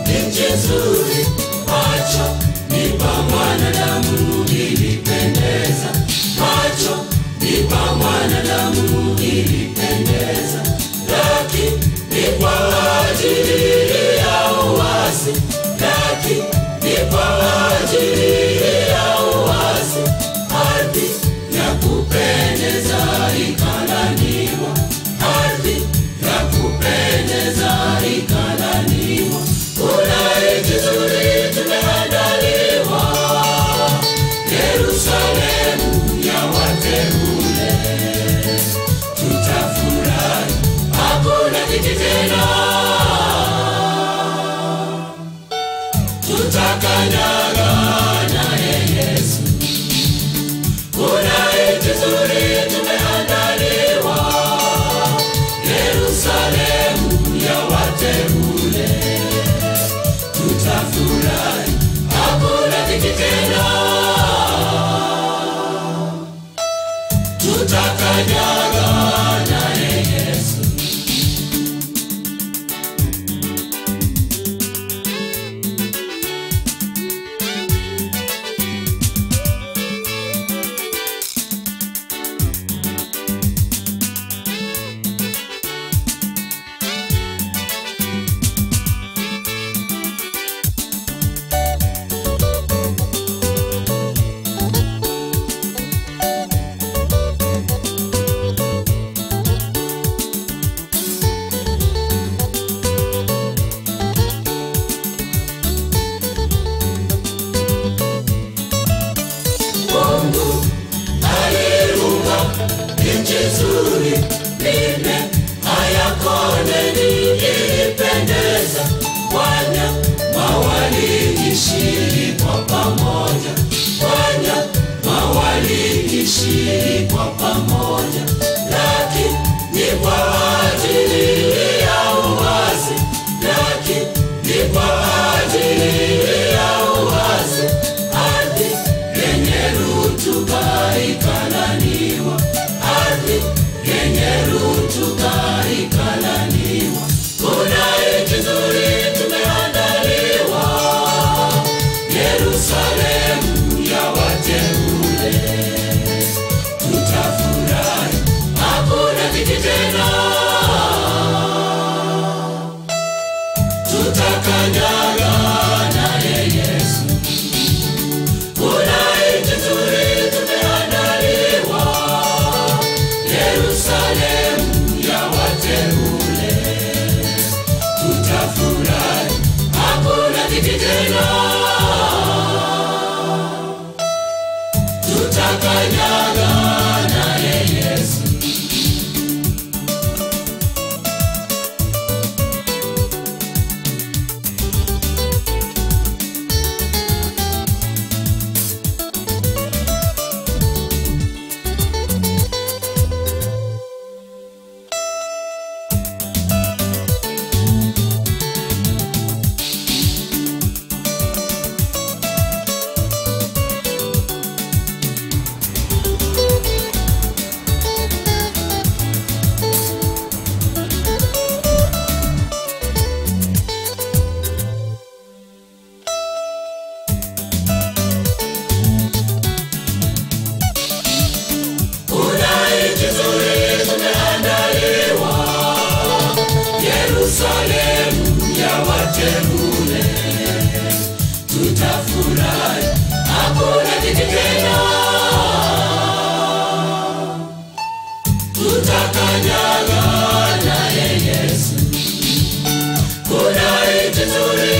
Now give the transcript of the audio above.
nchi nzuri, macho ni pa mwanadamu ilipendeza, macho ni pa mwanadamu ilipendeza, lakini kwa ajili ya uasi, lakini kwa ajili ya uasi, ardhi ya kupendeza ikalaniwa, ardhi ya kupendeza ikalaniwa. Kuna nchi nzuri tumeandaliwa, Yerusalemu ya wateule, tutafurahi, hakuna dhiki tena, tutakanyaga naye Yesu. Kuna nchi nzuri tumeandaliwa, Yerusalemu ya wateule, tutafurahi, hakuna dhiki tena, tutakanyaga naye Yesu. Mungu aliumba nchi nzuri, mime haya kondeni ilipendeza, wanyama waliishi kwa pamoja, wanyama waliishi kwa pamoja, lakini kwa ajili ya uasi, lakini kwa ajili ya uasi, ardhi yenye rutuba ikalaniwa, ardhi yenye rutuba ikalaniwa. Kuna nchi nzuri tumeandaliwa, Yerusalemu ya wateule, tutafurahi, hakuna dhiki tena, tutakanyaga naye Yesu. Kuna nchi nzuri tumeandaliwa, Yerusalemu ya wateule, tutafurahi, hakuna dhiki tena, tutakanyaga naye Yesu. Yerusalemu ya wateule, tutafurahi, hakuna dhiki tena, tutakanyaga naye Yesu. Kuna nchi nzuri